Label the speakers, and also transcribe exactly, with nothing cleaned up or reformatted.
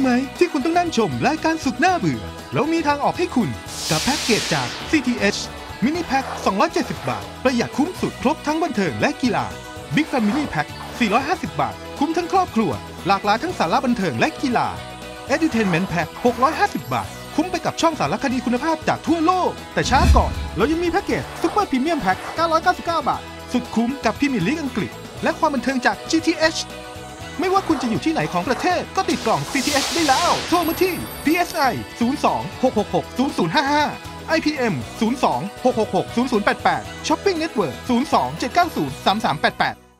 Speaker 1: ไหมที่คุณต้องนั่งชมรายการสุดน่าเบื่อแล้วมีทางออกให้คุณกับแพ็กเกจจาก ซี ที เอช มินิแพ็คสองร้อยเจ็ดสิบบาทประหยัดคุ้มสุดครบทั้งบันเทิงและกีฬา Big Family Pack สี่ร้อยห้าสิบบาทคุ้มทั้งครอบครัวหลากหลายทั้งสาระบันเทิงและกีฬา Edutainment Pack หกร้อยห้าสิบบาทคุ้มไปกับช่องสารคดีคุณภาพจากทั่วโลกแต่ช้าก่อนเรายังมีแพ็กเกจ Super Premium Pack เก้าร้อยเก้าสิบเก้าบาทสุดคุ้มกับพรีเมียร์ลีกอังกฤษและความบันเทิงจาก จี ที เอช ไม่ว่าคุณจะอยู่ที่ไหนของประเทศก็ติดกล่อง ซี ที เอช ได้แล้วโทรมาที่ พี เอส ไอ ศูนย์ สอง หก หก หก ศูนย์ ศูนย์ ห้า ห้า ไอ พี เอ็ม ศูนย์ สอง หก หก หก ศูนย์ ศูนย์ แปด แปด Shopping Network ศูนย์ สอง เจ็ด เก้า ศูนย์ สาม สาม แปด แปด